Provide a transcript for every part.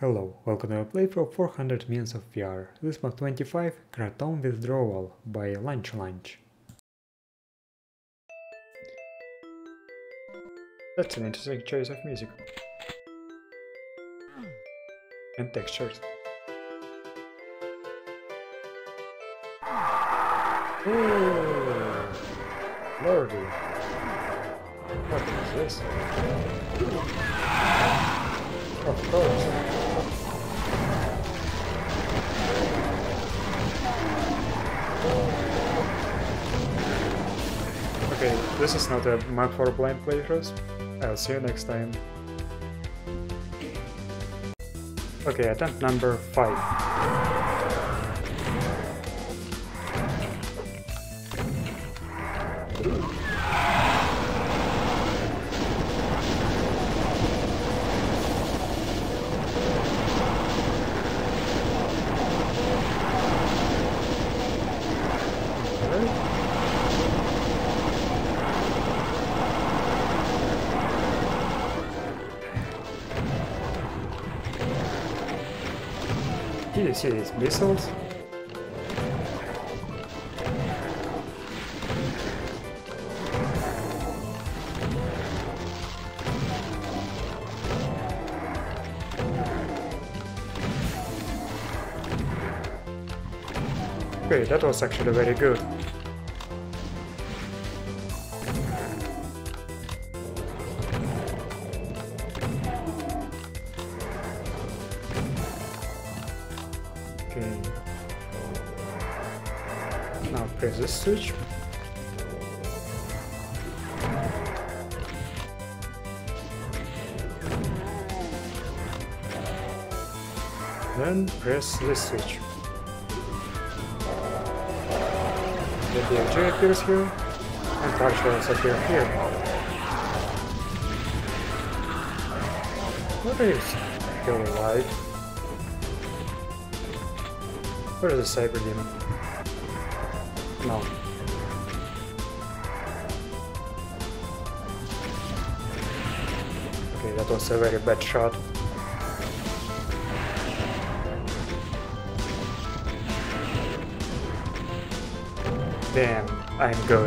Hello, welcome to a playthrough of 400 Millions of VR. This is mod 25, Kratom Withdrawal by Lunch Lunch. That's an interesting choice of music. And textures. Ooh, lordy. What is this? Of course. Okay, this is not a map for blind playthroughs. I'll see you next time. Okay, attempt number 5. Did you see these missiles? Okay, that was actually very good. Okay. Now press this switch. Then press this switch. The DFG appears here, and partials appear here. What is still alive? Where is the Cyber Demon? No. Okay, that was a very bad shot. Damn, I'm good.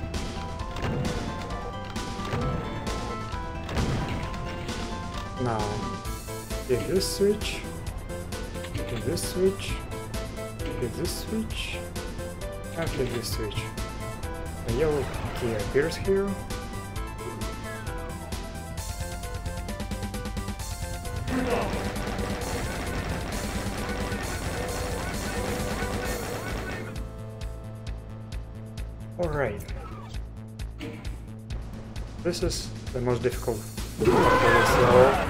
Now, hit this switch, hit this switch, hit this switch, and hit this switch. A yellow key appears here. Alright. This is the most difficult part of this level.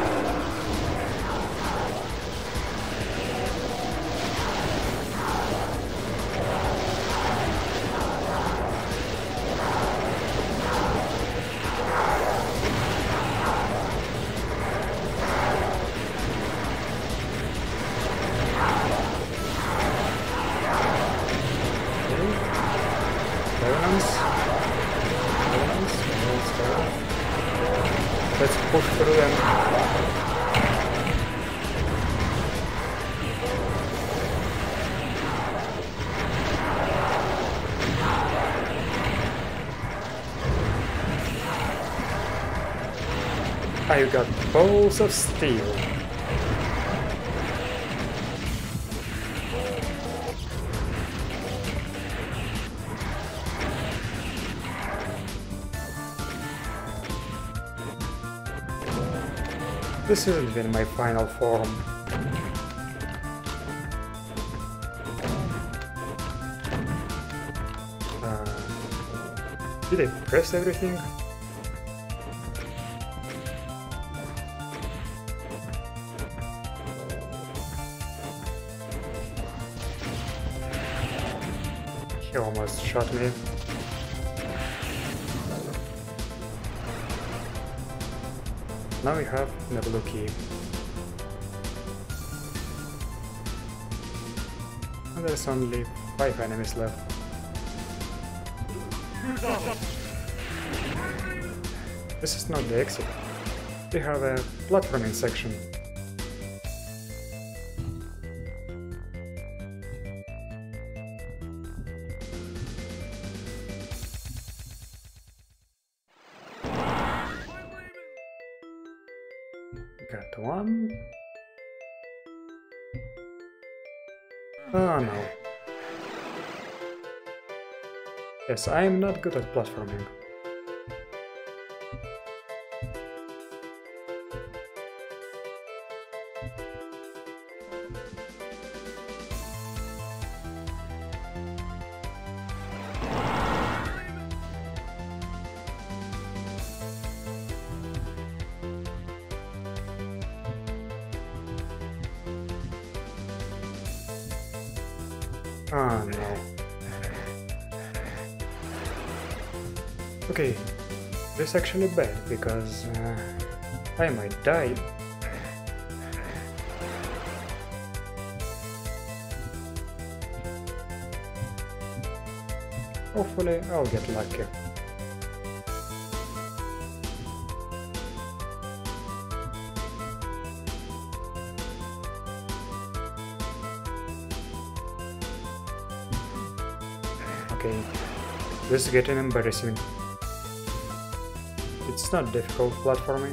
Let's push through them. I've got balls of steel. This isn't even my final form. Did I press everything? He almost shot me. Now we have the blue key. And there's only 5 enemies left. This is not the exit. We have a platforming section. Got one. Oh no. Yes, I am not good at platforming. Oh no. Okay, this is actually bad because I might die. Hopefully I'll get lucky. Okay, this is getting embarrassing. It's not difficult platforming.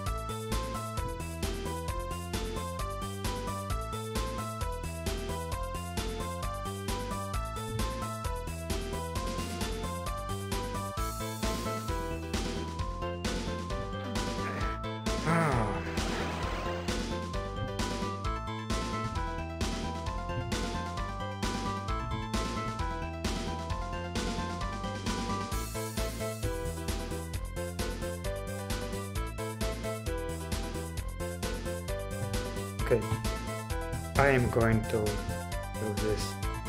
Okay, I am going to do this.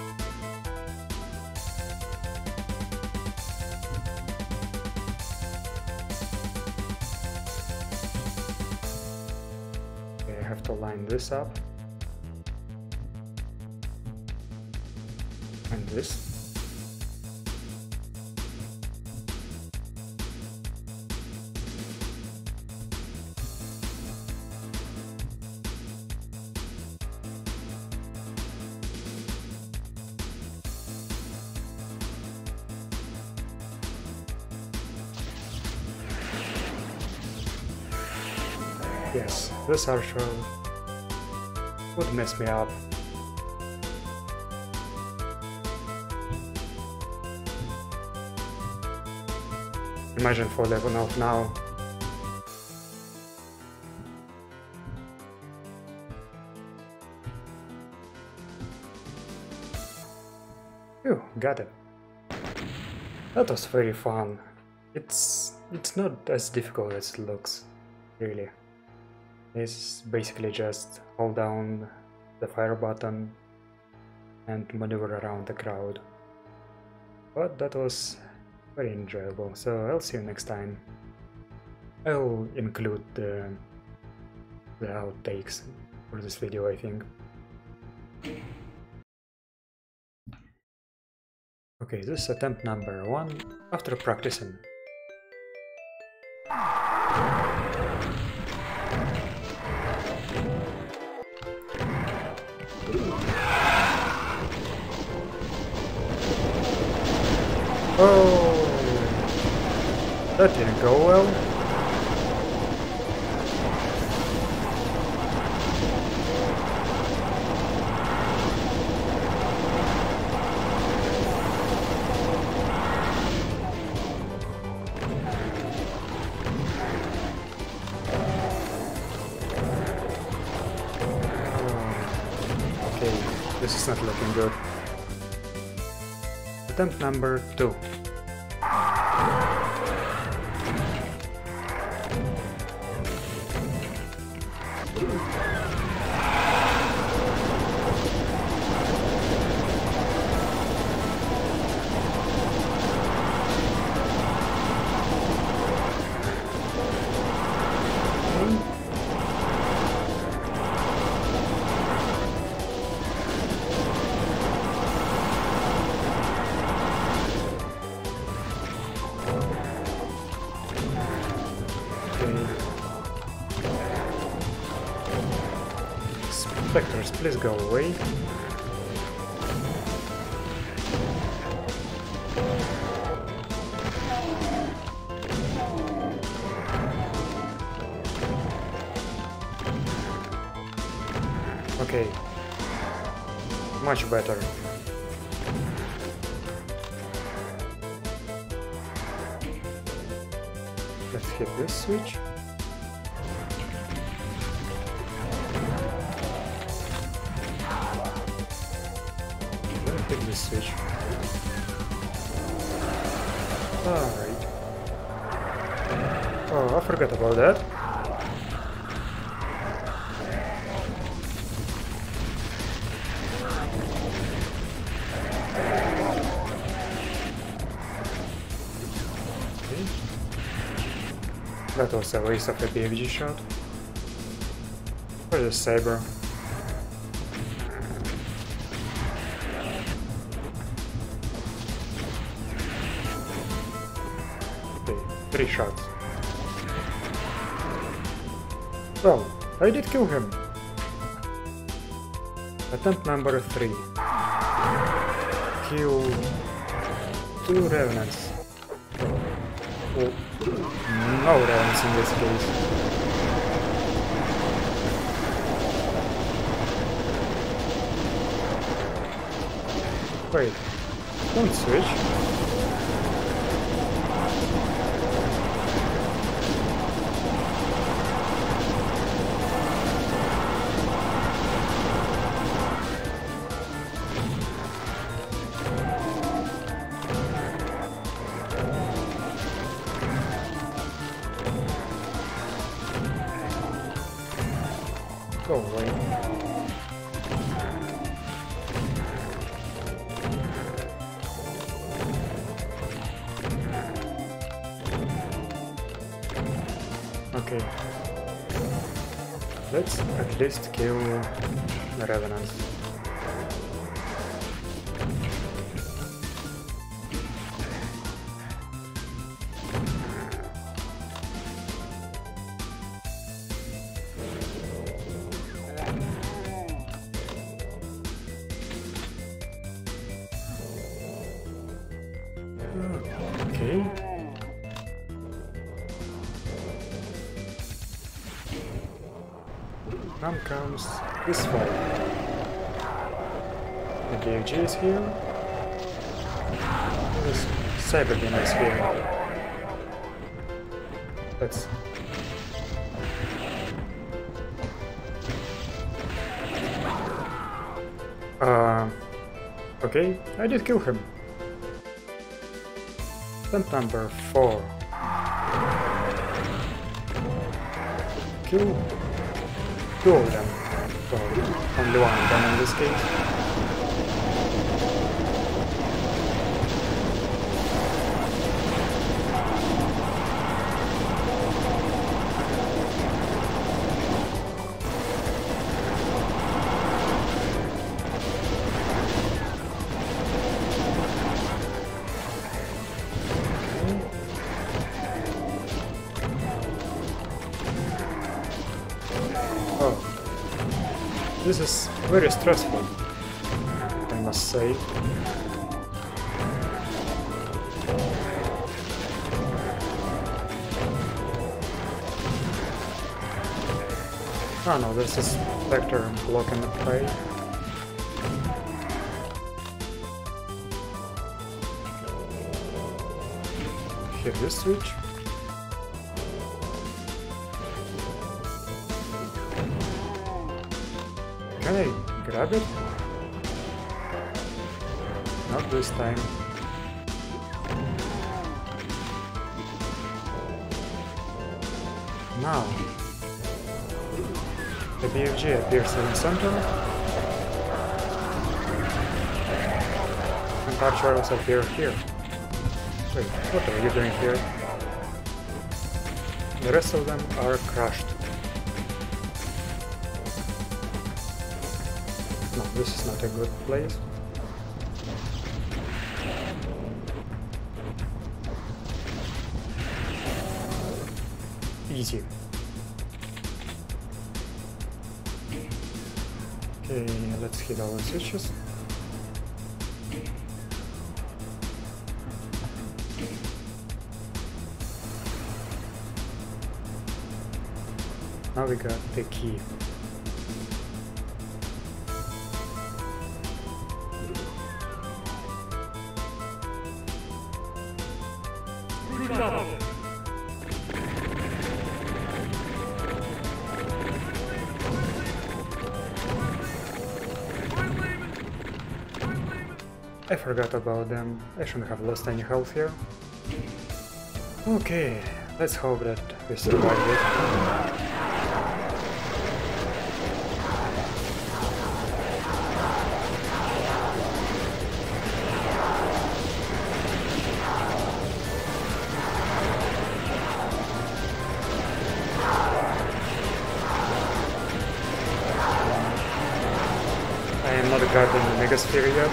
Okay, I have to line this up. And this. Yes, this archer would mess me up. Imagine for level up now. Phew, got it. That was very fun. It's not as difficult as it looks, really. It's basically just hold down the fire button and maneuver around the crowd. But that was very enjoyable, so I'll see you next time. I'll include the outtakes for this video, I think. Okay, this is attempt number 1 after practicing. Oh, that didn't go well. Okay, this is not looking good. Attempt number 2. Spectres, please go away. Okay. Much better. Let's hit this switch. Let's hit this switch. Alright. Oh, I forgot about that. That was a waste of a BFG shot. Or the saber. Okay, 3 shots. Well, I did kill him. Attempt number 3. Kill 2 revenants. Oh, no revenants in this case. Wait, don't switch. Go away. Okay. Let's at least kill the revenants. Okay. Now comes this fight. The BFG is here. This Cyberbeam is here. Let's... Okay, I did kill him. Attempt number 4. Kill 2 of them. Well, only one of them in this case. This is very stressful, I must say. Oh no, there's a Spectre blocking the play. Hit this switch. Can I grab it? Not this time. Now, the BFG appears in the center, and Archers appear here. Wait, what are you doing here? The rest of them are crushed. No, this is not a good place. Easy. Okay, let's hit all the switches. Now we got the key. I forgot about them. I shouldn't have lost any health here. Okay, let's hope that we survive it. I am not guarding the Megasphere yet.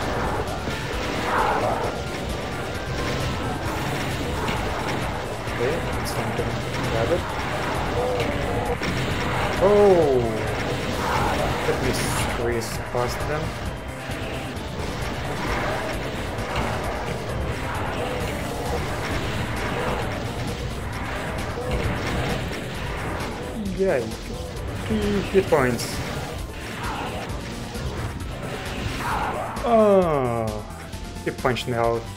Okay, it's time to grab it. Oh! Let me squeeze past them. Yay! 3 hit points. Oh! He punched me out.